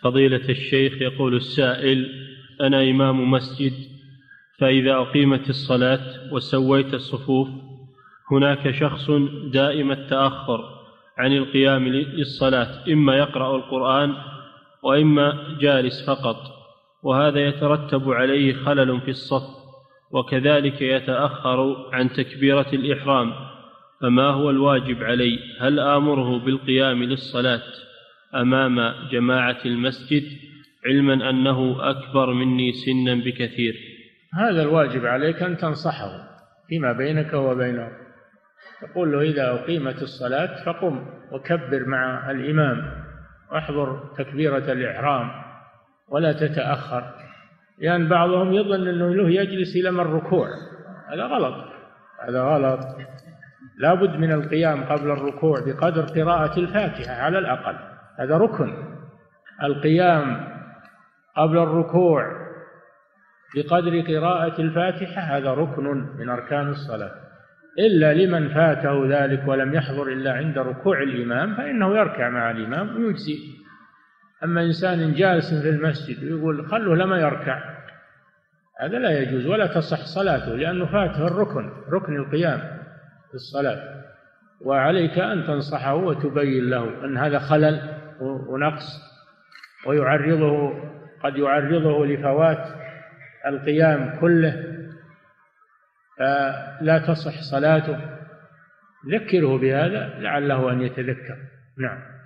فضيلة الشيخ، يقول السائل: أنا إمام مسجد، فإذا أقيمت الصلاة وسويت الصفوف هناك شخص دائم التأخر عن القيام للصلاة، إما يقرأ القرآن وإما جالس فقط، وهذا يترتب عليه خلل في الصف، وكذلك يتأخر عن تكبيرة الإحرام، فما هو الواجب علي؟ هل آمره بالقيام للصلاة أمام جماعة المسجد علما أنه أكبر مني سنا بكثير؟ هذا الواجب عليك أن تنصحه فيما بينك وبينه، تقول له: إذا أقيمت الصلاة فقم وكبر مع الإمام واحضر تكبيرة الإحرام ولا تتأخر، لأن بعضهم يظن أنه له يجلس إلى من الركوع. هذا غلط، هذا غلط. لا بد من القيام قبل الركوع بقدر قراءة الفاتحة على الأقل، هذا ركن. القيام قبل الركوع بقدر قراءة الفاتحة هذا ركن من أركان الصلاة، إلا لمن فاته ذلك ولم يحضر إلا عند ركوع الإمام فإنه يركع مع الإمام ويجزي. أما إنسان جالس في المسجد ويقول خلوه لما يركع، هذا لا يجوز ولا تصح صلاته، لأنه فاته الركن، ركن القيام في الصلاة. وعليك أن تنصحه وتبين له أن هذا خلل ونقص، ويعرضه قد يعرضه لفوات القيام كله فلا تصح صلاته. ذكره بهذا لعله أن يتذكر. نعم.